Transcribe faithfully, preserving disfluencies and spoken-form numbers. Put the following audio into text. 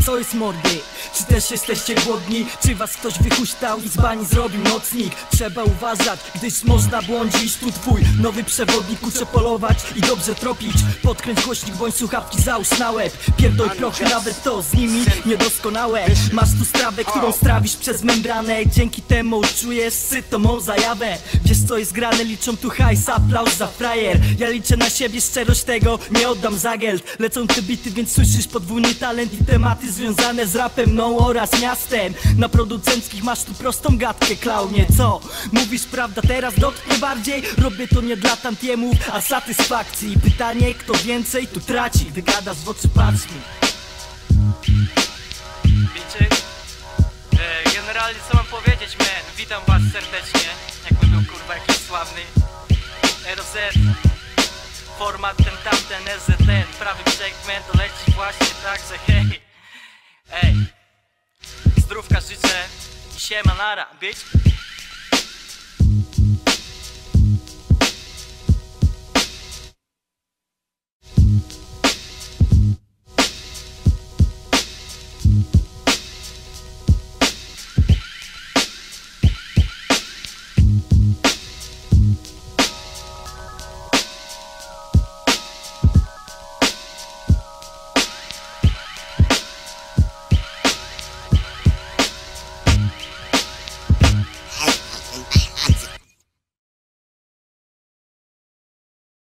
co jest mordy? Czy też jesteście głodni? Czy was ktoś wyhuśtał i z bani zrobił nocnik? Trzeba uważać, gdyż można błądzić. Tu twój nowy przewodnik, uczę polować i dobrze tropić. Podkręć głośnik, bądź słuchawki załóż na łeb. Pierdol prochy, nawet to z nimi niedoskonałe. Masz tu strawę, którą strawisz przez membranę. Dzięki temu czujesz sytomą zajawę. Wiesz co jest grane, liczą tu hajs, aplauz za frajer. Ja liczę na siebie, szczerość tego nie oddam za geld. Lecą te bity, więc słyszysz podwójny talent i tematy związane z rapem, mną oraz miastem. Na producenckich masz tu prostą gadkę, klaunie. Co? Mówisz prawda, teraz dotknę bardziej. Robię to nie dla tantiemów, a satysfakcji. Pytanie, kto więcej tu traci? Wygadasz w oczy, patrz mi. Wiecie? E, generalnie co mam powiedzieć, man? Witam was serdecznie. Jakby był kurwa jakiś sławny R O Z. Format ten tamten, S Z N. Prawy segment, to leci właśnie, także hej. Ej, zdrówka życzę i siema nara, bitch.